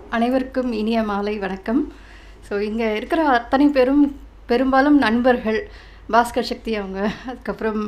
அனைவருக்கும் இனிய மாலை வணக்கம். ஸோ இங்கே இருக்கிற அத்தனை பேரும் பெரும்பாலும் நண்பர்கள். பாஸ்கர் சக்தி அவங்க, அதுக்கப்புறம்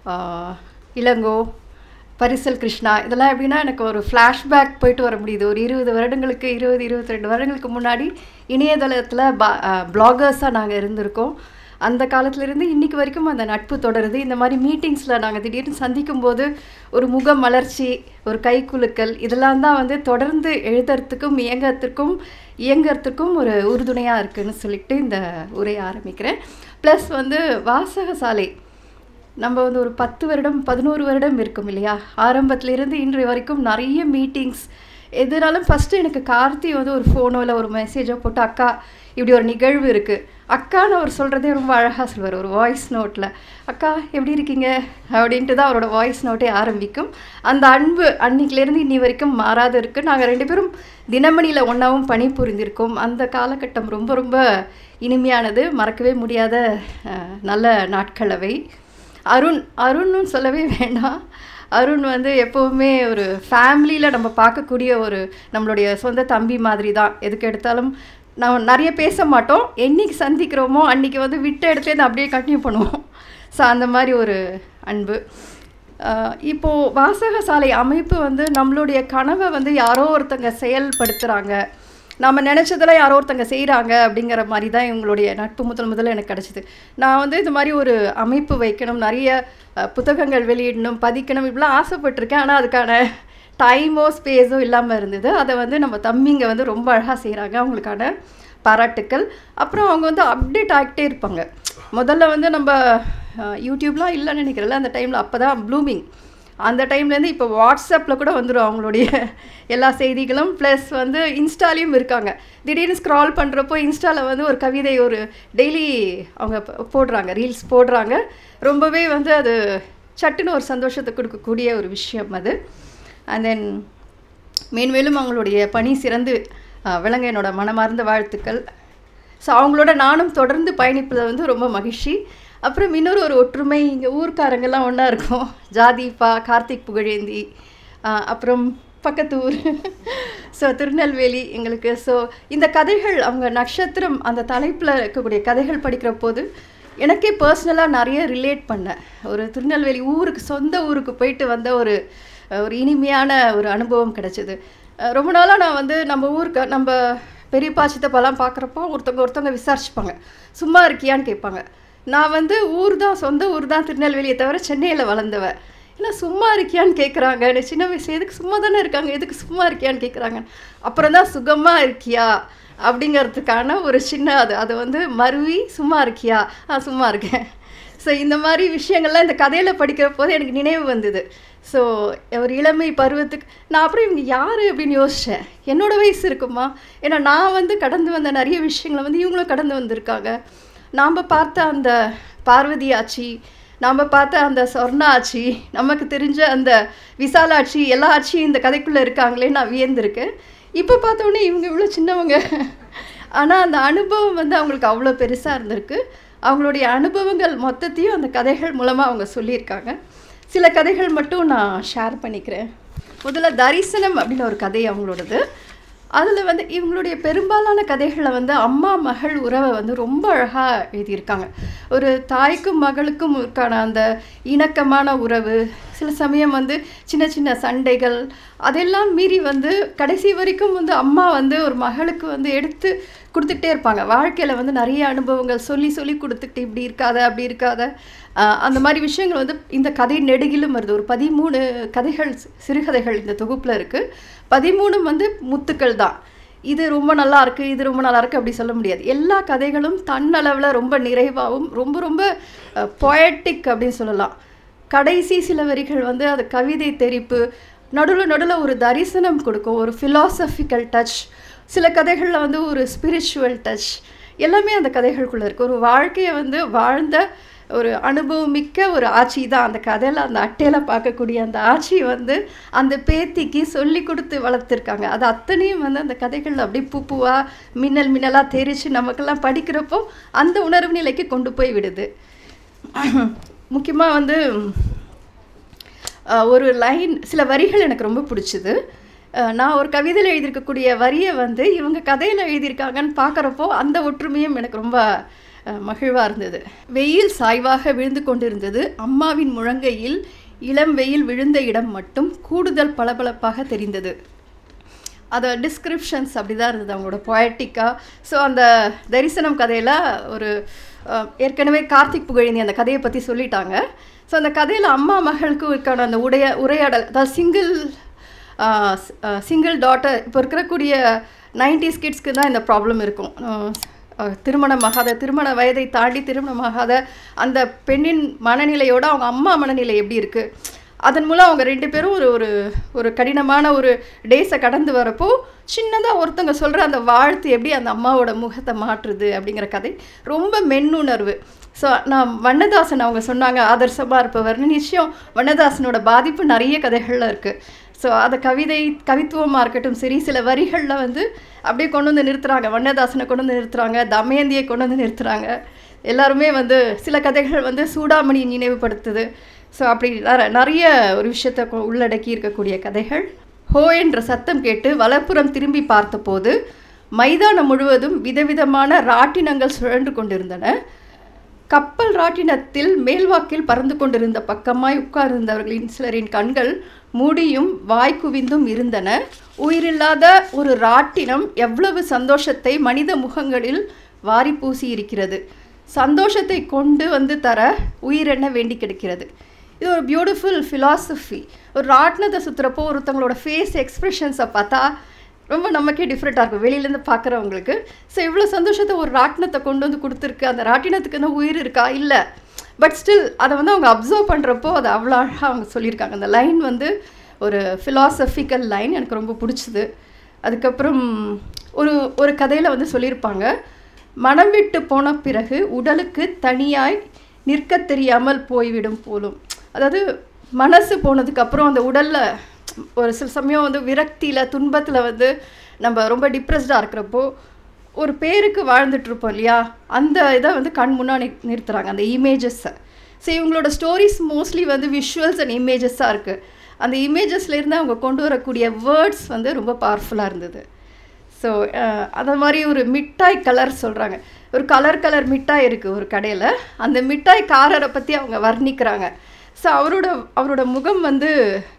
இளங்கோ, பரிசல் கிருஷ்ணா, இதெல்லாம் எப்படின்னா எனக்கு ஒரு ஃப்ளாஷ்பேக் போயிட்டு வர முடியுது. ஒரு 20 வருடங்களுக்கு 22 வருடங்களுக்கு முன்னாடி இணையதளத்தில் பிளாகர்ஸாக நாங்கள் இருந்திருக்கோம். அந்த காலத்துலேருந்து இன்றைக்கி வரைக்கும் அந்த நட்பு தொடருது. இந்த மாதிரி மீட்டிங்ஸில் நாங்கள் திடீர்னு சந்திக்கும் போது ஒரு முக மலர்ச்சி, ஒரு கைக்குலுக்கல், இதெல்லாம் தான் வந்து தொடர்ந்து எழுதுறதுக்கும் இயங்கிறதுக்கும் ஒரு உறுதுணையாக இருக்குதுன்னு சொல்லிட்டு இந்த உரையை ஆரம்பிக்கிறேன். ப்ளஸ் வந்து வாசகசாலை நம்ம வந்து ஒரு 10 வருடம் 11 வருடம் இருக்கும் இல்லையா? ஆரம்பத்திலேருந்து இன்றைய வரைக்கும் நிறைய மீட்டிங்ஸ். எதுனாலும் ஃபஸ்ட்டு எனக்கு கார்த்தி வந்து ஒரு ஃபோனோ இல்லை ஒரு மெசேஜோ போட்டு, அக்கா இப்படி ஒரு நிகழ்வு இருக்குது, அக்கான்னு அவர் சொல்கிறதே ரொம்ப அழகாக சொல்வார். ஒரு வாய்ஸ் நோட்டில் அக்கா எப்படி இருக்கீங்க அப்படின்ட்டு தான் அவரோட வாய்ஸ் நோட்டே ஆரம்பிக்கும். அந்த அன்பு அன்றைக்கிலேருந்து இன்னி வரைக்கும் மாறாது இருக்குது. நாங்கள் 2 பேரும் தினமணியில் ஒன்றாவும் பணிபுரிந்திருக்கோம். அந்த காலகட்டம் ரொம்ப ரொம்ப இனிமையானது, மறக்கவே முடியாத நல்ல நாட்கள் அவை. அருண்னு சொல்லவே வேண்டாம். அருண் வந்து எப்போவுமே ஒரு ஃபேமிலியில் நம்ம பார்க்கக்கூடிய ஒரு நம்மளுடைய சொந்த தம்பி மாதிரி தான். எதுக்கு எடுத்தாலும் நான் நிறைய பேச மாட்டோம். என்றைக்கு சந்திக்கிறோமோ அன்றைக்கி வந்து விட்ட இடத்துலேருந்து அப்படியே கண்டினியூ பண்ணுவோம். ஸோ அந்த மாதிரி ஒரு அன்பு. இப்போது வாசகசாலை அமைப்பு வந்து நம்மளுடைய கனவை வந்து யாரோ ஒருத்தங்க செயல்படுத்துகிறாங்க, நம்ம நினச்சதெல்லாம் யாரோ ஒருத்தங்க செய்கிறாங்க அப்படிங்கிற மாதிரி தான் இவங்களுடைய நட்பு முதல்ல எனக்கு கிடச்சிது. நான் வந்து இது மாதிரி ஒரு அமைப்பு வைக்கணும், நிறைய புத்தகங்கள் வெளியிடணும், பதிக்கணும், இப்படிலாம் ஆசைப்பட்டிருக்கேன். ஆனால் அதுக்கான டைமோ ஸ்பேஸோ இல்லாமல் இருந்தது. அதை வந்து நம்ம தம்பிங்க வந்து ரொம்ப அழகாக செய்கிறாங்க, அவங்களுக்கான பாராட்டுக்கள். அப்புறம் அவங்க வந்து அப்டேட் ஆகிட்டே இருப்பாங்க. முதல்ல வந்து நம்ம யூடியூப்லாம் இல்லைன்னு நினைக்கிறேன்ல அந்த டைமில், அப்போ தான் ப்ளூமிங். அந்த டைம்லேருந்து இப்போ வாட்ஸ்அப்பில் கூட வந்துடும் அவங்களுடைய எல்லா செய்திகளும். ப்ளஸ் வந்து இன்ஸ்டாலேயும் இருக்காங்க. திடீர்னு ஸ்க்ரால் பண்ணுறப்போ இன்ஸ்டாவில் வந்து ஒரு கவிதை ஒரு டெய்லி அவங்க போடுறாங்க, ரீல்ஸ் போடுறாங்க. ரொம்பவே வந்து அது சட்டுன்னு ஒரு சந்தோஷத்தை கொடுக்கக்கூடிய ஒரு விஷயம் அது. அண்ட் தென் மேன்மேலும் அவங்களுடைய பணி சிறந்து விளங்க என்னோட மனமார்ந்த வாழ்த்துக்கள். ஸோ அவங்களோட நானும் தொடர்ந்து பயணிப்பதை வந்து ரொம்ப மகிழ்ச்சி. அப்புறம் இன்னொரு ஒரு ஒற்றுமை, இங்கே ஊர்க்காரங்கெல்லாம் ஒன்றா இருக்கும். ஜாதிப்பா, கார்த்திக் புகழேந்தி, அப்புறம் பக்கத்து ஊர் ஸோ திருநெல்வேலி எங்களுக்கு. ஸோ இந்த கதைகள் அவங்க நட்சத்திரம் அந்த தலைப்பில் இருக்கக்கூடிய கதைகள் படிக்கிற போது எனக்கே பர்சனலாக நிறைய ரிலேட் பண்ணேன். ஒரு திருநெல்வேலி ஊருக்கு, சொந்த ஊருக்கு போயிட்டு வந்த ஒரு இனிமையான ஒரு அனுபவம் கிடச்சிது. ரொம்ப நாளாக நான் வந்து நம்ம ஊருக்கு, நம்ம பெரியப்பா சித்தப்பாலாம் பார்க்குறப்போ ஒருத்தவங்க விசாரிச்சுப்பாங்க, சும்மா இருக்கியான்னு கேட்பாங்க. நான் வந்து சொந்த ஊர் தான் திருநெல்வேலியை தவிர சென்னையில் வளர்ந்தவன். இல்லை சும்மா இருக்கியான்னு கேட்குறாங்க. சின்ன வயசு எதுக்கு சும்மா தானே இருக்காங்க, எதுக்கு சும்மா இருக்கியான்னு கேட்குறாங்க. அப்புறம் தான் சுகமாக இருக்கியா அப்படிங்கிறதுக்கான ஒரு சின்ன அது வந்து மருவி சும்மா இருக்கியா, சும்மா இருக்கேன். ஸோ இந்த மாதிரி விஷயங்கள்லாம் இந்த கதையில் படிக்கிற போது எனக்கு நினைவு வந்தது. ஸோ ஒரு இளமை பருவத்துக்கு நான் அப்புறம் இவங்க யார் அப்படின்னு யோசித்தேன். என்னோடய வயசு இருக்குமா? ஏன்னா நான் வந்து கடந்து வந்த நிறைய விஷயங்களை வந்து இவங்களும் கடந்து வந்திருக்காங்க. நாம் பார்த்த அந்த பார்வதி ஆட்சி, நாம் பார்த்த அந்த சொர்ணா ஆட்சி, நமக்கு தெரிஞ்ச அந்த விசாலாட்சி, எல்லா ஆட்சியும் இந்த கதைக்குள்ளே இருக்காங்களே நான் வியந்திருக்கேன். இப்போ பார்த்தோன்னே இவங்க இவ்வளோ சின்னவங்க. ஆனால் அந்த அனுபவம் வந்து அவங்களுக்கு அவ்வளோ பெருசாக இருந்திருக்கு. அவங்களுடைய அனுபவங்கள் மொத்தத்தையும் அந்த கதைகள் மூலமாக அவங்க சொல்லியிருக்காங்க. சில கதைகள் மட்டும் நான் ஷேர் பண்ணிக்கிறேன். முதல்ல தரிசனம் அப்படின்னு ஒரு கதை அவங்களோடது. அதில் வந்து இவங்களுடைய பெரும்பாலான கதைகளில் வந்து அம்மா மகள் உறவை வந்து ரொம்ப அழகாக எழுதியிருக்காங்க. ஒரு தாய்க்கும் மகளுக்கும் இருக்கான அந்த இணக்கமான உறவு, சில சமயம் வந்து சின்ன சின்ன சண்டைகள், அதெல்லாம் மீறி வந்து கடைசி வரைக்கும் வந்து அம்மா வந்து ஒரு மகளுக்கு வந்து எடுத்து கொடுத்துக்கிட்டே இருப்பாங்க. வாழ்க்கையில் வந்து நிறைய அனுபவங்கள் சொல்லி கொடுத்துக்கிட்டு இப்படி இருக்காத அப்படி இருக்காத அந்த மாதிரி விஷயங்கள் வந்து இந்த கதை நெடுகிலும் வருது. ஒரு 13 கதைகள், சிறுகதைகள் இந்த தொகுப்பில் இருக்குது. 13 வந்து முத்துக்கள் தான். இது ரொம்ப நல்லா இருக்குது, இது ரொம்ப நல்லா இருக்குது அப்படி சொல்ல முடியாது. எல்லா கதைகளும் தன்னளவில் ரொம்ப நிறைவாகவும் ரொம்ப ரொம்ப பொயட்டிக் அப்படின்னு சொல்லலாம். கடைசி சில வரிகள் வந்து அது கவிதை தெரிப்பு, நடுவில் ஒரு தரிசனம் கொடுக்கும், ஒரு ஃபிலாசபிக்கல் டச். சில கதைகளில் வந்து ஒரு ஸ்பிரிச்சுவல் டச், எல்லாமே அந்த கதைகளுக்குள்ளே இருக்குது. ஒரு வாழ்க்கையை வந்து வாழ்ந்த ஒரு அனுபவமிக்க ஒரு ஆட்சி தான் அந்த கதையில், அந்த அட்டையில் பார்க்கக்கூடிய அந்த ஆட்சி வந்து அந்த பேத்திக்கு சொல்லி கொடுத்து வளர்த்துருக்காங்க. அது அத்தனையும் வந்து அந்த கதைகளில் அப்படியே பூவாக மின்னலாக தெரிச்சு நமக்கெல்லாம் படிக்கிறப்போ அந்த உணர்வு நிலைக்கு கொண்டு போய் விடுது. முக்கியமாக வந்து ஒரு லைன், சில வரிகள் எனக்கு ரொம்ப பிடிச்சிது. நான் ஒரு கவிதையில் எழுதியிருக்கக்கூடிய வரியை வந்து இவங்க கதையில் எழுதியிருக்காங்கன்னு பார்க்குறப்போ அந்த ஒற்றுமையும் எனக்கு ரொம்ப மகிழ்வாக இருந்தது. வெயில் சாய்வாக விழுந்து கொண்டிருந்தது. அம்மாவின் முழங்கையில் இளம் வெயில் விழுந்த இடம் மட்டும் கூடுதல் பளபளப்பாக தெரிந்தது. அதை டிஸ்கிரிப்ஷன்ஸ் அப்படி தான் இருந்தது அவங்களோட பொயட்டிக்காக. ஸோ அந்த தரிசனம் கதையில் ஒரு ஏற்கனவே கார்த்திக் புகழினி அந்த கதையை பற்றி சொல்லிட்டாங்க. ஸோ அந்த கதையில் அம்மா மகளுக்கு இருக்கான அந்த உரையாடல், அதாவது சிங்கிள் டாட்டர், இப்போ இருக்கக்கூடிய 90s கிட்ஸ்க்கு தான் இந்த ப்ராப்ளம் இருக்கும். திருமண வயதை தாண்டி திருமணமாகாத அந்த பெண்ணின் மனநிலையோடு அவங்க அம்மா மனநிலை எப்படி இருக்குது, அதன் மூலம் அவங்க 2 பேரும் ஒரு கடினமான ஒரு டேஸை கடந்து வரப்போ சின்னதாக ஒருத்தங்க சொல்கிற அந்த வாழ்த்து எப்படி அந்த அம்மாவோட முகத்தை மாற்றுது அப்படிங்கிற கதை ரொம்ப மென்னுணர்வு. ஸோ நான் வண்ணதாசன் அவங்க சொன்னாங்க ஆதர்சமாக இருப்பவர்னு. நிச்சயம் வண்ணதாசனோட பாதிப்பு நிறைய கதைகளில் இருக்குது. ஸோ அதை கவித்துவமாக இருக்கட்டும் சரி, சில வரிகளில் வந்து அப்படியே கொண்டு வந்து நிறுத்துகிறாங்க. வண்ணதாசனை கொண்டு வந்து நிறுத்துகிறாங்க, தமயந்தியை கொண்டு வந்து நிறுத்துகிறாங்க. எல்லாருமே வந்து சில கதைகள் வந்து சூடாமணியை நினைவுபடுத்துது. ஸோ அப்படி நிறைய ஒரு விஷயத்தை உள்ளடக்கி இருக்கக்கூடிய கதைகள். ஹோ என்ற சத்தம் கேட்டு வலப்புறம் திரும்பி பார்த்தபோது மைதானம் முழுவதும் விதவிதமான ராட்டினங்கள் சுழன்று கொண்டிருந்தன. கப்பல் ராட்டினத்தில் மேல்வாக்கில் பறந்து கொண்டிருந்த பக்கமாய் உட்கார்ந்திருந்தவர்களின் சிலரின் கண்கள் மூடியும் வாய் குவிந்தும் இருந்தன. உயிரில்லாத ஒரு ராட்டினம் எவ்வளவு சந்தோஷத்தை மனித முகங்களில் வாரி பூசி இருக்கிறது. சந்தோஷத்தை கொண்டு வந்து தர உயிரென்ன வேண்டி கிடைக்கிறது. இது ஒரு பியூட்டிஃபுல் ஃபிலாசபி. ஒரு ராட்டினத்தை சுற்றுறப்போ ஒருத்தவங்களோட ஃபேஸ் எக்ஸ்ப்ரெஷன்ஸை பார்த்தா ரொம்ப நமக்கே டிஃப்ரெண்ட்டாக இருக்கும் வெளியிலேருந்து பார்க்குறவங்களுக்கு. ஸோ இவ்வளோ சந்தோஷத்தை ஒரு ராட்டினத்தை கொண்டு வந்து கொடுத்துருக்கு. அந்த ராட்டினத்துக்கு என்ன உயிர் இருக்கா? இல்லை. பட் ஸ்டில் அதை வந்து அவங்க அப்சர்வ் பண்ணுறப்போ அதை அவ்வளோ அழகாக அவங்க சொல்லியிருக்காங்க. அந்த லைன் வந்து ஒரு ஃபிலாசபிக்கல் லைன், எனக்கு ரொம்ப பிடிச்சிது. அதுக்கப்புறம் ஒரு கதையில் வந்து சொல்லியிருப்பாங்க, மனம் விட்டு போன பிறகு உடலுக்கு தனியாய் நிற்க தெரியாமல் போய்விடும் போலும். அதாவது மனசு போனதுக்கப்புறம் அந்த உடலில் ஒரு சில சமயம் வந்து விரக்தியில் துன்பத்தில் வந்து நம்ம ரொம்ப டிப்ரெஸ்டாக இருக்கிறப்போ ஒரு பேருக்கு வாழ்ந்துட்டுருப்போம் இல்லையா, அந்த இதை வந்து கண் முன்னாடி நிறுத்துகிறாங்க, அந்த இமேஜஸை. ஸோ இவங்களோட ஸ்டோரிஸ் மோஸ்ட்லி வந்து விஷுவல்ஸ் அண்ட் இமேஜஸாக இருக்குது. அந்த இமேஜஸ்லேருந்து அவங்க கொண்டு வரக்கூடிய வேர்ட்ஸ் வந்து ரொம்ப பவர்ஃபுல்லாக இருந்தது. ஸோ அது மாதிரி ஒரு மிட்டாய் கலர் சொல்கிறாங்க. ஒரு கலர் மிட்டாய் இருக்குது ஒரு கடையில். அந்த மிட்டாய் காரரை பற்றி அவங்க வர்ணிக்கிறாங்க. ஸோ அவரோட முகம் வந்து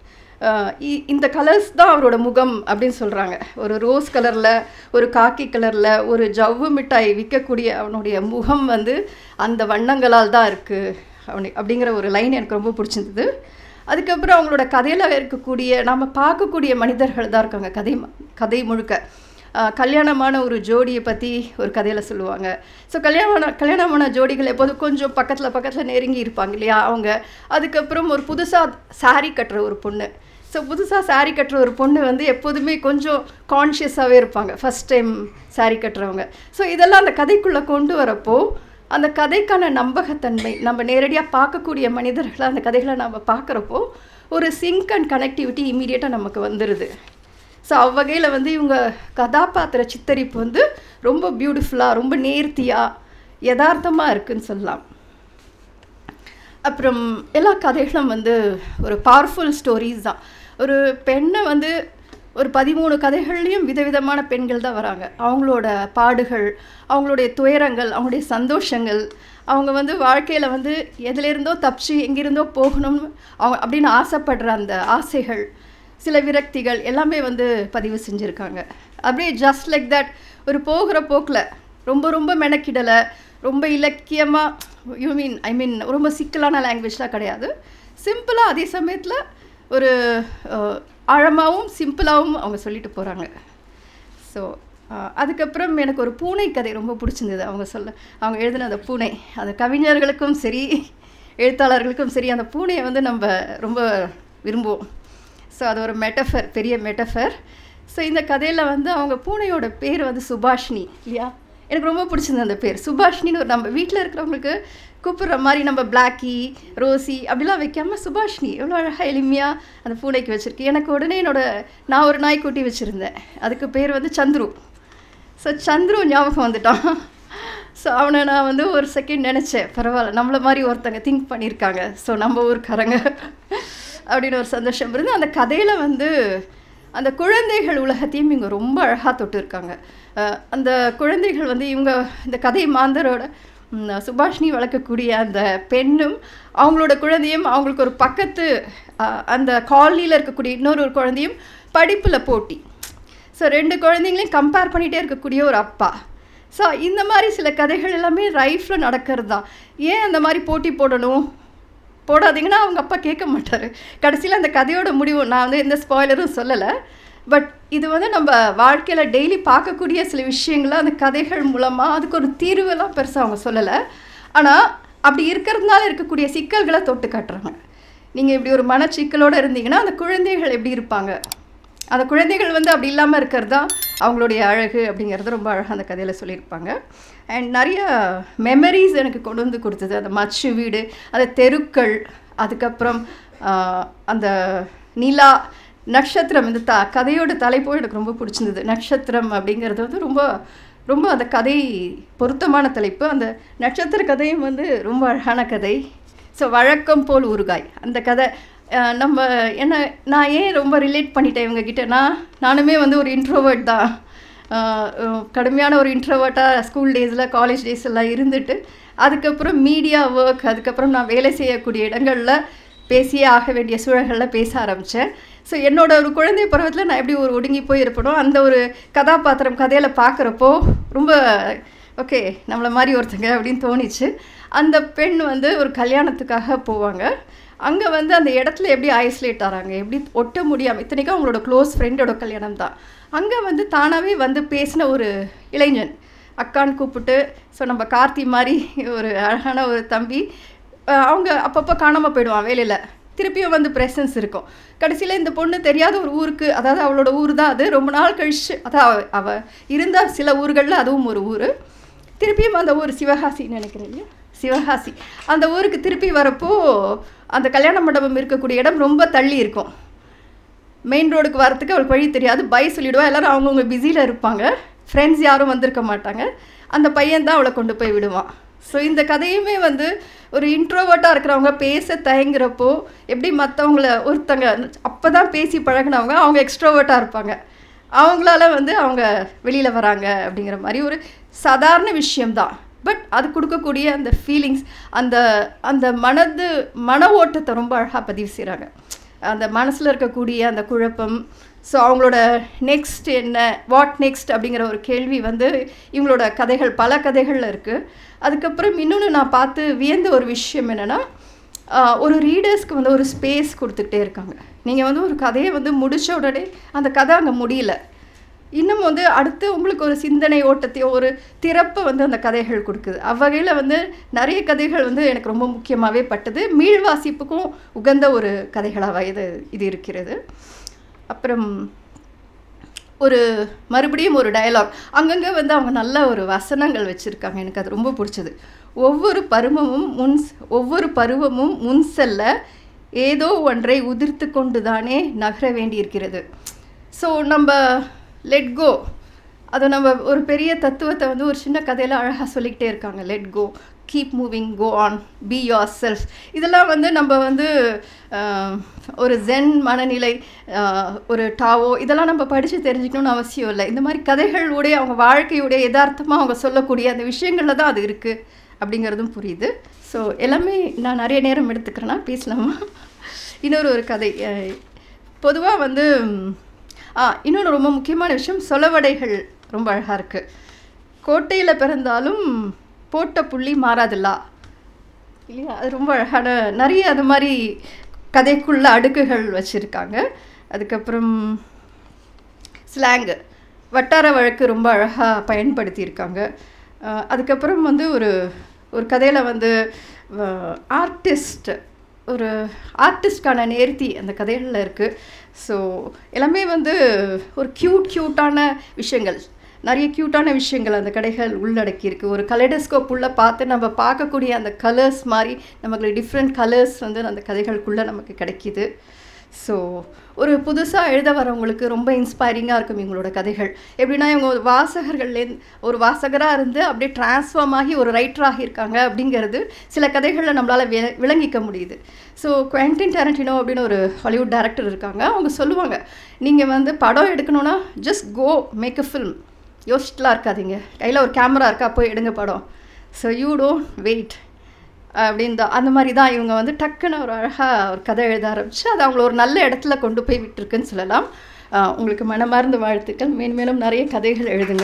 இந்த கலர்ஸ் தான் அவரோட முகம் அப்படின்னு சொல்கிறாங்க. ஒரு ரோஸ் கலரில், ஒரு காக்கி கலரில் ஒரு ஜவ்வு மிட்டாய் விற்கக்கூடிய அவனுடைய முகம் வந்து அந்த வண்ணங்களால் தான் இருக்குது அப்படிங்கிற ஒரு லைன் எனக்கு ரொம்ப பிடிச்சிருந்தது. அதுக்கப்புறம் அவங்களோட கதையில் இருக்கக்கூடிய நம்ம பார்க்கக்கூடிய மனிதர்கள் தான் இருக்காங்க கதை முழுக்க. கல்யாணமான ஒரு ஜோடியை பற்றி ஒரு கதையில் சொல்லுவாங்க. ஸோ கல்யாணமான ஜோடிகள் எப்போதும் கொஞ்சம் பக்கத்தில் நெருங்கி இருப்பாங்க இல்லையா அவங்க. அதுக்கப்புறம் ஒரு புதுசாக சாரீ கட்டுற ஒரு பொண்ணு. ஸோ புதுசாக சாரீ கட்டுற ஒரு பொண்ணு வந்து எப்போதுமே கொஞ்சம் கான்ஷியஸாகவே இருப்பாங்க, ஃபஸ்ட் டைம் சாரீ கட்டுறவங்க. ஸோ இதெல்லாம் அந்த கதைக்குள்ளே கொண்டு வரப்போ அந்த கதைக்கான நம்பகத்தன்மை, நம்ம நேரடியாக பார்க்கக்கூடிய மனிதர்களை அந்த கதைகளை நம்ம பார்க்குறப்போ ஒரு சிங்க் அண்ட் கனெக்டிவிட்டி இம்மீடியட்டாக நமக்கு வந்துடுது. ஸோ அவ்வகையில் வந்து இவங்க கதாபாத்திர சித்தரிப்பு வந்து ரொம்ப பியூட்டிஃபுல்லாக, ரொம்ப நேர்த்தியாக, யதார்த்தமாக இருக்குதுன்னு சொல்லலாம். அப்புறம் எல்லா கதைகளும் வந்து ஒரு பவர்ஃபுல் ஸ்டோரிஸ் தான். ஒரு பெண்ணை வந்து ஒரு 13 கதைகள்லேயும் விதவிதமான பெண்கள் தான் வராங்க. அவங்களோட பாடுகள், அவங்களுடைய துயரங்கள், அவங்களுடைய சந்தோஷங்கள், அவங்க வந்து வாழ்க்கையில் வந்து எதுலேருந்தோ தப்பிச்சு எங்கிருந்தோ போகணும்னு அப்படின்னு ஆசைப்படுற அந்த ஆசைகள், சில விரக்திகள் எல்லாமே வந்து பதிவு செஞ்சுருக்காங்க. அப்படியே ஜஸ்ட் லைக் தட் ஒரு போகிற போக்கில் ரொம்ப மெனக்கிடலை, ரொம்ப இலக்கியமாக ஐ மீன் ரொம்ப சிக்கலான லாங்குவேஜ்லாம் கிடையாது. சிம்பிளாக அதே சமயத்தில் ஒரு ஆழமாகவும் சிம்பிளாகவும் அவங்க சொல்லிட்டு போகிறாங்க. ஸோ அதுக்கப்புறம் எனக்கு ஒரு பூனை கதை ரொம்ப பிடிச்சிருந்தது. அவங்க எழுதின அந்த பூனை, அந்த கவிஞர்களுக்கும் சரி எழுத்தாளர்களுக்கும் சரி அந்த பூனையை வந்து நம்ம ரொம்ப விரும்புவோம். ஸோ அது ஒரு மெட்டஃபர், பெரிய மெட்டஃபர். ஸோ இந்த கதையில் வந்து அவங்க பூனையோட பேர் வந்து சுபாஷினி இல்லையா. எனக்கு ரொம்ப பிடிச்சிருந்தது அந்த பேர் சுபாஷினின்னு. ஒரு நம்ம வீட்டில் இருக்கிறவங்களுக்கு கூப்பிட்ற மாதிரி நம்ம பிளாக்கி, ரோசி அப்படிலாம் வைக்காமல் சுபாஷினி எவ்வளோ அழகாக எளிமையாக அந்த பூனைக்கு வச்சுருக்கு. எனக்கு உடனே நான் ஒரு நாய்க்குட்டி வச்சுருந்தேன், அதுக்கு பேர் வந்து சந்துரு. ஸோ சந்துரு ஞாபகம் வந்துட்டான். ஸோ அவனை நான் வந்து ஒரு செகண்ட் நினச்சேன், பரவாயில்ல நம்மளை மாதிரி ஒருத்தங்க திங்க் பண்ணியிருக்காங்க, ஸோ நம்ம ஊருக்காரங்க அப்படின்னு ஒரு சந்தோஷம் இருந்து. அந்த கதையில் வந்து அந்த குழந்தைகள் உலகத்தையும் இவங்க ரொம்ப அழகாக தொட்டிருக்காங்க. அந்த குழந்தைகள் வந்து இவங்க இந்த கதை மாந்தரோட சுபாஷினி வளர்க்கக்கூடிய அந்த பெண்ணும் அவங்களோட குழந்தையும் அவங்களுக்கு ஒரு பக்கத்து அந்த காலனியில் இருக்கக்கூடிய இன்னொரு குழந்தையும் படிப்பில் போட்டி. ஸோ 2 குழந்தைங்களையும் கம்பேர் பண்ணிகிட்டே இருக்கக்கூடிய ஒரு அப்பா. ஸோ இந்த மாதிரி சில கதைகள் எல்லாமே லைஃப்பில் நடக்கிறது தான். ஏன் அந்த மாதிரி போட்டி போடணும், போடாதீங்கன்னா அவங்க அப்பா கேட்க மாட்டார். கடைசியில் அந்த கதையோட முடிவு, நான் வந்து எந்த ஸ்பாய்லரும் சொல்லலை, பட் இது வந்து நம்ம வாழ்க்கையில் டெய்லி பார்க்கக்கூடிய சில விஷயங்களை அந்த கதைகள் மூலமாக அதுக்கு ஒரு தீர்வெல்லாம் பெருசாக அவங்க சொல்லலை. ஆனால் அப்படி இருக்கிறதுனால இருக்கக்கூடிய சிக்கல்களை தொட்டு காட்டுறாங்க. நீங்கள் இப்படி ஒரு மனச்சிக்கலோடு இருந்தீங்கன்னா அந்த குழந்தைகள் எப்படி இருப்பாங்க, அந்த குழந்தைகள் வந்து அப்படி இல்லாமல் இருக்கிறது தான் அவங்களுடைய அழகு அப்படிங்கிறது ரொம்ப அழகாக அந்த கதையில் சொல்லியிருப்பாங்க. அண்ட் நிறைய மெமரிஸ் எனக்கு கொண்டு வந்து கொடுத்தது. அந்த மச்சு வீடு, அந்த தெருக்கள், அதுக்கப்புறம் அந்த நிலா, நட்சத்திரம். இந்த கதையோட தலைப்போ எனக்கு ரொம்ப பிடிச்சிருந்தது. நட்சத்திரம் அப்படிங்கிறது வந்து ரொம்ப ரொம்ப அந்த கதை பொருத்தமான தலைப்பு. அந்த நட்சத்திர கதையும் வந்து ரொம்ப அழகான கதை. ஸோ வழக்கம் போல் ஊறுகாய் அந்த கதை நம்ம என்ன, நான் ஏன் ரொம்ப ரிலேட் பண்ணிட்டேன் இவங்ககிட்ட, நானுமே வந்து ஒரு இன்ட்ரோவர்ட் தான். கடுமையான ஒரு இன்ட்ரோவர்ட்டாக ஸ்கூல் டேஸில் காலேஜ் டேஸ் எல்லாம் இருந்துட்டு அதுக்கப்புறம் மீடியா ஒர்க், அதுக்கப்புறம் நான் வேலை செய்யக்கூடிய இடங்களில் பேசியே ஆக வேண்டிய சூழல்களில் பேச ஆரம்பித்தேன். ஸோ என்னோட ஒரு குழந்தை பருவத்தில் நான் எப்படி ஒரு ஒடுங்கி போய் இருப்பனோ அந்த ஒரு கதாபாத்திரம் கதையில் பார்க்குறப்போ ரொம்ப ஓகே நம்மளை மாதிரி ஒருத்தங்க அப்படின்னு தோணிச்சு. அந்த பெண் வந்து ஒரு கல்யாணத்துக்காக போவாங்க. அங்கே வந்து அந்த இடத்துல எப்படி ஐசோலேட் ஆகிறாங்க, எப்படி ஒட்ட முடியாமல், இத்தனைக்கும் அவங்களோட க்ளோஸ் ஃப்ரெண்டோட கல்யாணம் தான். அங்கே வந்து தானாகவே வந்து பேசின ஒரு இளைஞன் அக்கான்னு கூப்பிட்டு, ஸோ நம்ம கார்த்தி மாதிரி ஒரு அழகான ஒரு தம்பி, அவங்க அப்பப்போ காணாமல் போயிடுவான் வேலையில், திருப்பியும் வந்து ப்ரெசன்ஸ் இருக்கும். கடைசியில் இந்த பொண்ணு தெரியாத ஒரு ஊருக்கு, அதாவது அவளோட ஊர் தான் அது, ரொம்ப நாள் கழிச்சு, அதாவது அவள் இருந்த சில ஊர்களில் அதுவும் ஒரு ஊர், திருப்பியும் அந்த ஊர் சிவகாசின்னு நினைக்கிறேன் இல்லையா, சிவகாசி, அந்த ஊருக்கு திருப்பி வரப்போ அந்த கல்யாண மண்டபம் இருக்கக்கூடிய இடம் ரொம்ப தள்ளி இருக்கும். மெயின் ரோடுக்கு வரத்துக்கு அவளுக்கு வழி தெரியாது, பை சொல்லிவிடுவா. எல்லோரும் அவங்கவுங்க பிஸியில் இருப்பாங்க, ஃப்ரெண்ட்ஸ் யாரும் வந்திருக்க மாட்டாங்க. அந்த பையன் தான் அவளை கொண்டு போய் விடுவான். ஸோ இந்த கதையுமே வந்து ஒரு இன்ட்ரோவர்ட்டாக இருக்கிறவங்க பேச தயங்குறப்போ எப்படி மற்றவங்கள ஒருத்தங்க அப்போ தான் பேசி பழகினவங்க அவங்க எக்ஸ்ட்ரோவர்ட்டாக இருப்பாங்க, அவங்களால வந்து அவங்க வெளியில் வராங்க அப்படிங்கிற மாதிரி ஒரு சாதாரண விஷயம்தான். பட் அது கொடுக்கக்கூடிய அந்த ஃபீலிங்ஸ், அந்த அந்த மன ஓட்டத்தை ரொம்ப அழகாக பதிவு செய்கிறாங்க. அந்த மனசில் இருக்கக்கூடிய அந்த குழப்பம், ஸோ அவங்களோட நெக்ஸ்ட் என்ன, வாட் நெக்ஸ்ட் அப்படிங்கிற ஒரு கேள்வி வந்து இவங்களோட கதைகள் பல கதைகளில் இருக்குது. அதுக்கப்புறம் இன்னொன்று நான் பார்த்து வியந்த ஒரு விஷயம் என்னென்னா, ஒரு ரீடர்ஸ்க்கு வந்து ஒரு ஸ்பேஸ் கொடுத்துக்கிட்டே இருக்காங்க. நீங்கள் வந்து ஒரு கதையை வந்து முடித்த உடனே அந்த கதை அங்கே முடியல, இன்னும் வந்து அடுத்து உங்களுக்கு ஒரு சிந்தனை ஓட்டத்தையோ ஒரு திறப்பை வந்து அந்த கதைகள் கொடுக்குது. அவ்வகையில் வந்து நிறைய கதைகள் வந்து எனக்கு ரொம்ப முக்கியமாகவே பட்டது. மீள்வாசிப்புக்கும் உகந்த ஒரு கதைகளாக இது இருக்கிறது. அப்புறம் மறுபடியும் ஒரு டயலாக், அங்கங்கே வந்து அவங்க நல்ல ஒரு வசனங்கள் வச்சுருக்காங்க, எனக்கு அது ரொம்ப பிடிச்சது. ஒவ்வொரு பருவமும் முன் செல்ல ஏதோ ஒன்றை உதிர்த்து கொண்டு தானே நகர வேண்டியிருக்கிறது. ஸோ நம்ம லெட் கோ, அதை நம்ம ஒரு பெரிய தத்துவத்தை வந்து ஒரு சின்ன கதையில் அழகாக சொல்லிக்கிட்டே இருக்காங்க. Let go, keep moving, go on, be yourself. இதெல்லாம் வந்து நம்ம வந்து ஒரு ஜென் மனநிலை, ஒரு டாவோ, இதெல்லாம் நம்ம படித்து தெரிஞ்சுக்கணும்னு அவசியம் இல்லை. இந்த மாதிரி கதைகளுடைய அவங்க வாழ்க்கையுடைய யதார்த்தமாக அவங்க சொல்லக்கூடிய அந்த விஷயங்களில் தான் அது இருக்குது அப்படிங்கிறதும் புரியுது. ஸோ எல்லாமே நான் நிறைய நேரம் எடுத்துக்கிறேன்னா பேசலாமா? இன்னொரு கதை பொதுவாக வந்து இன்னொன்று ரொம்ப முக்கியமான விஷயம், சொலவடைகள் ரொம்ப அழகாக இருக்குது. கோட்டையில் பிறந்தாலும் போட்ட புள்ளி மாறாதில்லா இல்லையா, அது ரொம்ப அழகான நிறைய அது மாதிரி கதைக்குள்ள அடுக்குகள் வச்சுருக்காங்க. அதுக்கப்புறம் ஸ்லாங்கு, வட்டார வழக்கு ரொம்ப அழகாக பயன்படுத்தியிருக்காங்க. அதுக்கப்புறம் வந்து ஒரு கதையில் வந்து ஆர்டிஸ்ட்கான நேர்த்தி அந்த கதைகளில் இருக்குது. ஸோ எல்லாமே வந்து ஒரு க்யூட்டான விஷயங்கள், நிறைய க்யூட்டான விஷயங்கள் அந்த கதைகள் உள்ளடக்கியிருக்கு. ஒரு கலைடோஸ்கோப் உள்ள பார்த்து நம்ம பார்க்கக்கூடிய அந்த கலர்ஸ் மாதிரி நமக்கு டிஃப்ரெண்ட் கலர்ஸ் வந்து அந்த கதைகளுக்குள்ளே நமக்கு கிடைக்கிது. ஸோ ஒரு புதுசாக எழுத வரவங்களுக்கு ரொம்ப இன்ஸ்பைரிங்காக இருக்கும் இவங்களோட கதைகள். எப்படின்னா இவங்க ஒரு வாசகராக இருந்து அப்படியே டிரான்ஸ்ஃபார்ம் ஆகி ஒரு ரைட்டராக இருக்காங்க அப்படிங்கிறது சில கதைகளில் நம்மளால் விளங்கிக்க முடியுது. ஸோ குவென்டின் டாரண்டினோ அப்படின்னு ஒரு ஹாலிவுட் டைரக்டர் இருக்காங்க. அவங்க சொல்லுவாங்க, நீங்கள் வந்து படம் எடுக்கணுன்னா just go make a film, யோசிச்சுட்டுலாம் இருக்காதீங்க, கையில் ஒரு கேமரா இருக்கா போய் எடுங்க படம். ஸோ யூ டோன்ட் வெயிட் அப்படின்னு தான். அந்த மாதிரி தான் இவங்க வந்து டக்குன்னு ஒரு அழகாக ஒரு கதை எழுத ஆரம்பித்து அது அவங்கள ஒரு நல்ல இடத்துல கொண்டு போய் விட்டுருக்குன்னு சொல்லலாம். உங்களுக்கு மனமார்ந்த வாழ்த்துக்கள். மேலும் நிறைய கதைகள் எழுதுங்க.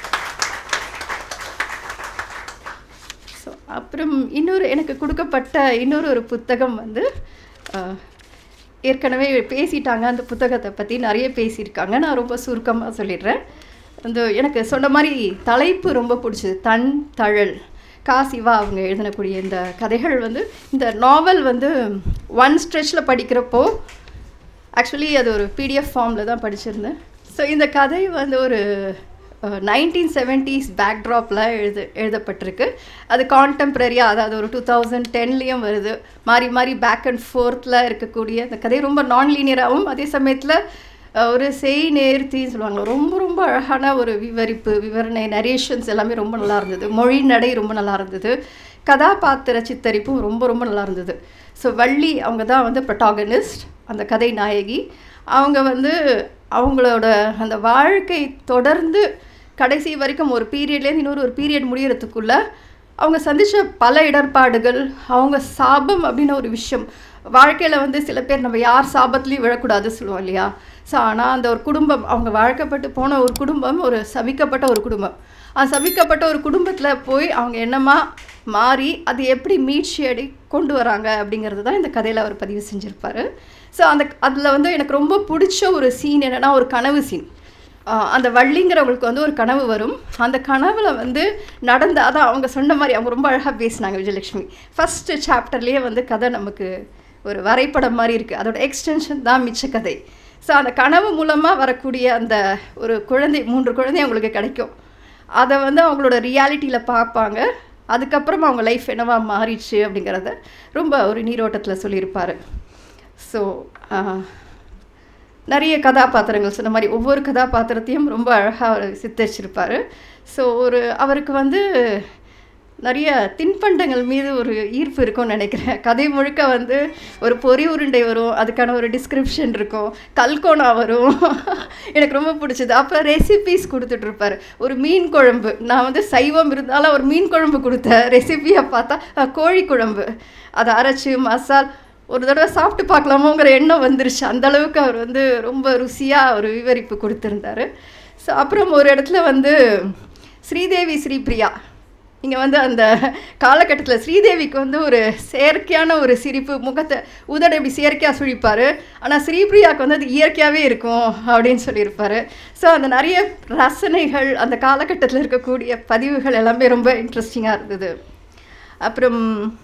ஸோ அப்புறம் எனக்கு கொடுக்கப்பட்ட ஒரு புத்தகம் வந்து ஏற்கனவே பேசிட்டாங்க. அந்த புத்தகத்தை பற்றி நிறைய பேசியிருக்காங்க. நான் ரொம்ப சுருக்கமாக சொல்லிடுறேன். எனக்கு சொன்ன மாதிரி தலைப்பு ரொம்ப பிடிச்சது. தன் தழல் காசிவா அவங்க எழுதினக்கூடிய இந்த கதைகள் வந்து இந்த நாவல் வந்து ஒன் ஸ்ட்ரெச்சில் படிக்கிறப்போ ஆக்சுவலி அது ஒரு பிடிஎஃப் ஃபார்மில் தான் படிச்சிருந்தேன். ஸோ இந்த கதை வந்து ஒரு 1970s பேக்ட்ராப்பில் எழுதப்பட்டிருக்கு. அது கான்டெம்ப்ரரியாக, அதாவது ஒரு 2010லேயும் வருது. மாறி பேக் அண்ட் ஃபோர்த்தில் இருக்கக்கூடிய அந்த கதை ரொம்ப நான் லீனியராகவும் அதே சமயத்தில் ஒரு நேர்த்தின்னு சொல்லுவாங்க. ரொம்ப அழகான ஒரு விவரணை, நரேஷன்ஸ் எல்லாமே ரொம்ப நல்லா இருந்தது. மொழி நடை ரொம்ப நல்லா இருந்தது. கதாபாத்திர சித்தரிப்பும் ரொம்ப நல்லா இருந்தது. ஸோ வள்ளி அவங்க தான் வந்து ப்ரொட்டாகனிஸ்ட், அந்த கதை நாயகி. அவங்க வந்து அவங்களோட அந்த வாழ்க்கை தொடர்ந்து கடைசி வரைக்கும் ஒரு பீரியட்லேருந்து இன்னொரு பீரியட் முடிகிறதுக்குள்ளே அவங்க சந்தித்த பல இடர்பாடுகள், அவங்க சாபம் அப்படின்னு ஒரு விஷயம். வாழ்க்கையில் வந்து சில பேர் நம்ம யார் சாபத்துலேயும் விழக்கூடாது சொல்லுவோம் இல்லையா? ஸோ ஆனால் அந்த ஒரு குடும்பம், அவங்க வாழ்க்கப்பட்டு போன ஒரு குடும்பம் ஒரு சபிக்கப்பட்ட ஒரு குடும்பம். அந்த சபிக்கப்பட்ட ஒரு குடும்பத்தில் போய் அவங்க என்னமா மாறி அது எப்படி மீட்சி கொண்டு வராங்க அப்படிங்கிறது தான் இந்த கதையில் அவர் பதிவு செஞ்சுருப்பார். ஸோ அதில் வந்து எனக்கு ரொம்ப பிடிச்ச ஒரு சீன் என்னென்னா, ஒரு கனவு சீன். அந்த வள்ளிங்கிறவங்களுக்கு வந்து ஒரு கனவு வரும். அந்த கனவில் வந்து அதான் அவங்க சொன்ன மாதிரி அவங்க ரொம்ப அழகாக பேசினாங்க விஜயலட்சுமி. ஃபஸ்ட்டு சாப்டர்லேயே வந்து கதை நமக்கு ஒரு வரைபடம் மாதிரி இருக்குது. அதோட எக்ஸ்டென்ஷன் தான் மிச்ச கதை. ஸோ அந்த கனவு மூலமாக வரக்கூடிய அந்த ஒரு 3 குழந்தை அவங்களுக்கு கிடைக்கும். அதை வந்து அவங்களோட ரியாலிட்டியில் பார்ப்பாங்க. அதுக்கப்புறம் அவங்க லைஃப் என்னவா மாறிடுச்சு அப்படிங்கிறத ரொம்ப ஒரு நீரோட்டத்தில் சொல்லியிருப்பார். ஸோ நிறைய கதாபாத்திரங்கள் சொன்ன மாதிரி ஒவ்வொரு கதாபாத்திரத்தையும் ரொம்ப அழகாக அவர் சித்தரிச்சிருப்பார். ஸோ அவருக்கு வந்து நிறைய தின்பண்டங்கள் மீது ஒரு ஈர்ப்பு இருக்கும்னு நினைக்கிறேன். கதை முழுக்க வந்து ஒரு பொறி உருண்டை வரும், அதுக்கான ஒரு டிஸ்கிரிப்ஷன் இருக்கும், கல்கோனா வரும். எனக்கு ரொம்ப பிடிச்சது. அப்புறம் ரெசிபீஸ் கொடுத்துட்ருப்பார். ஒரு மீன் குழம்பு, நான் வந்து சைவம் இருந்தாலும் ஒரு மீன் குழம்பு கொடுத்த ரெசிபியை பார்த்தா கோழி குழம்பு, அதை அரைச்சி மசால் ஒரு தடவை சாப்பிட்டு பார்க்கலாமோங்கிற எண்ணம் வந்துருச்சு. அந்தளவுக்கு அவர் வந்து ரொம்ப ருசியாக ஒரு விவரிப்பு கொடுத்துருந்தார். ஸோ அப்புறம் ஒரு இடத்துல வந்து ஸ்ரீதேவி ஸ்ரீபிரியா, இங்கே வந்து அந்த காலகட்டத்தில் ஸ்ரீதேவிக்கு வந்து ஒரு செயற்கையான ஒரு சிரிப்பு, முகத்தை உதட இப்படி செயற்கையாக சுழிப்பார். ஆனால் ஸ்ரீபிரியாவுக்கு வந்து அது இயற்கையாகவே இருக்கும் அப்படின்னு சொல்லியிருப்பார். ஸோ அந்த நிறைய ரசனைகள், அந்த காலகட்டத்தில் இருக்கக்கூடிய பதிவுகள் எல்லாமே ரொம்ப இன்ட்ரெஸ்டிங்காக இருந்தது. அப்புறம்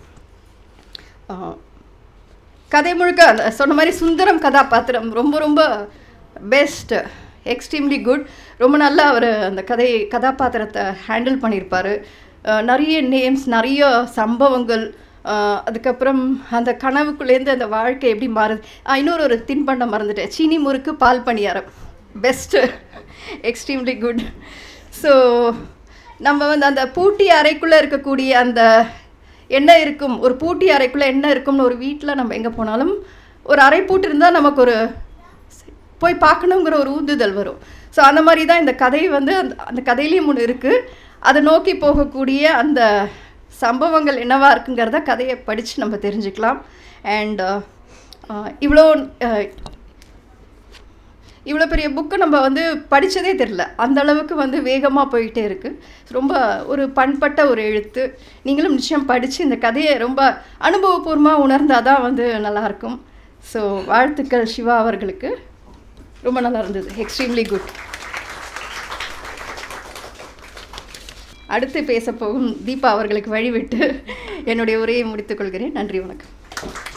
கதை முழுக்க அந்த சொன்ன மாதிரி சுந்தரம் கதாபாத்திரம் ரொம்ப பெஸ்ட், எக்ஸ்ட்ரீம்லி குட். ரொம்ப நல்லா அவர் அந்த கதாபாத்திரத்தை ஹேண்டில் பண்ணியிருப்பார். நிறைய நேம்ஸ், நிறைய சம்பவங்கள், அதுக்கப்புறம் அந்த கனவுக்குள்ளேருந்து அந்த வாழ்க்கை எப்படி மாறுது. இன்னொரு தின்பண்டம் மறந்துட்டேன், சீனி முறுக்கு பால் பணியாரம், பெஸ்ட்டு, எக்ஸ்ட்ரீம்லி குட். ஸோ நம்ம வந்து அந்த பூட்டி அறைக்குள்ளே இருக்கக்கூடிய அந்த என்ன இருக்கும், ஒரு பூட்டி அறைக்குள்ளே என்ன இருக்கும்னு ஒரு வீட்டில் நம்ம எங்கே போனாலும் ஒரு அறை பூட்டு இருந்தால் நமக்கு ஒரு போய் பார்க்கணுங்கிற ஒரு ஊந்துதல் வரும். ஸோ அந்த மாதிரி தான் இந்த கதை வந்து அந்த கதையிலையும் ஒன்று இருக்குது. அதை நோக்கி போகக்கூடிய அந்த சம்பவங்கள் என்னவாக இருக்குங்கிறத கதையை படித்து நம்ம தெரிஞ்சுக்கலாம். அண்ட் இவ்வளோ பெரிய புக்கு நம்ம வந்து படித்ததே தெரில, அந்தளவுக்கு வந்து வேகமாக போயிட்டே இருக்குது. ரொம்ப ஒரு பண்பட்ட ஒரு எழுத்து. நீங்களும் நிச்சயம் படித்து இந்த கதையை ரொம்ப அனுபவபூர்வமாக உணர்ந்தால் தான் வந்து நல்லாயிருக்கும். ஸோ வாழ்த்துக்கள் சிவா அவர்களுக்கு. ரொம்ப நல்லா இருந்தது, எக்ஸ்ட்ரீம்லி குட். அடுத்து பேச போகும் தீபா அவர்களுக்கு வழிவிட்டு என்னுடைய உரையை முடித்துக்கொள்கிறேன். நன்றி, வணக்கம்.